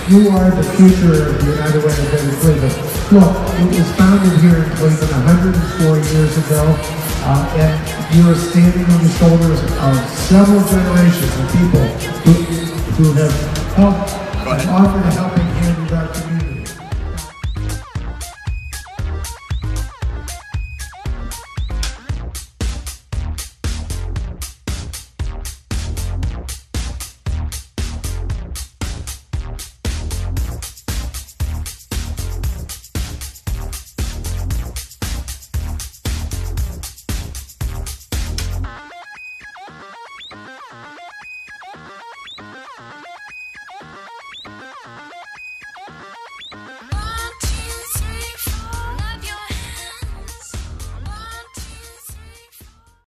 You are the future of the United Way of Greater Cleveland. Look, it was founded here in Cleveland 104 years ago, and you are standing on the shoulders of several generations of people who have helped and offered a helping